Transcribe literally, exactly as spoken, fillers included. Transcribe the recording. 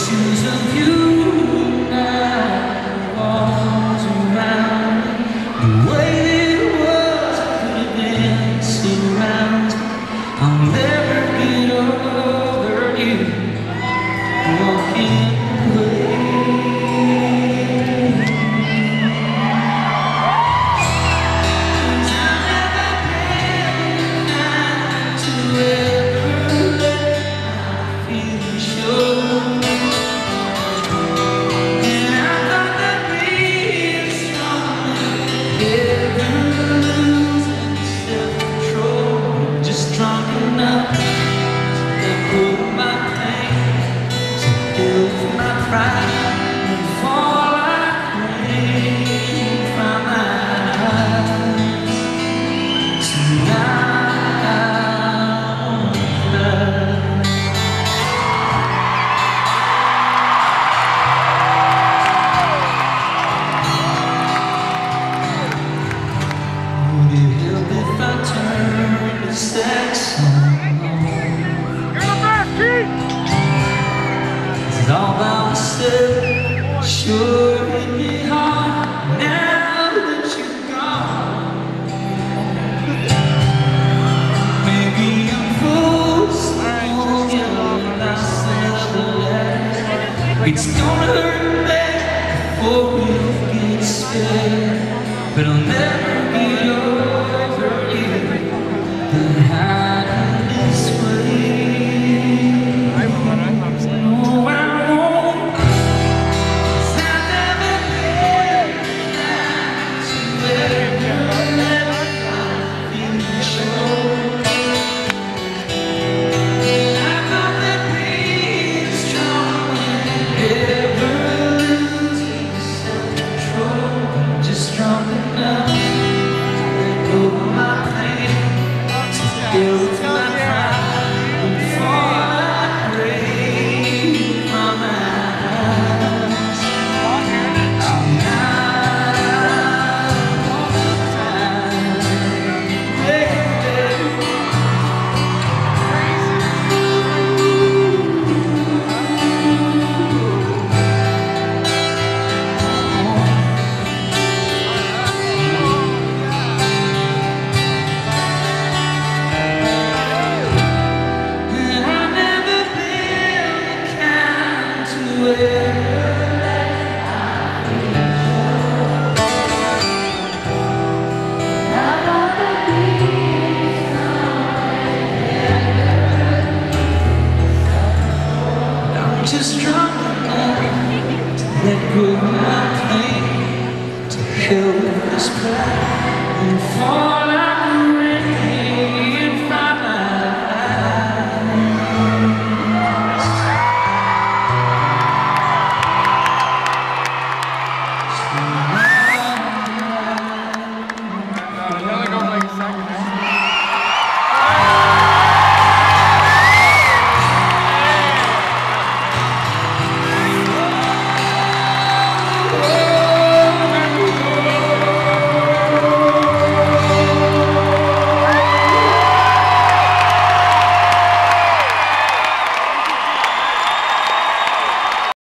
shoes of you now walls around me. The way it was could have been surrounded. I'll never get over you walking away. It's all by myself, sure hit me hard now that you're gone. Maybe I'm forced to get myself alive. It's gonna hurt bad before we get scared, but I'll never get over you. The hiding this way. Just strong enough to let go of my pain, to kill this pride and fall.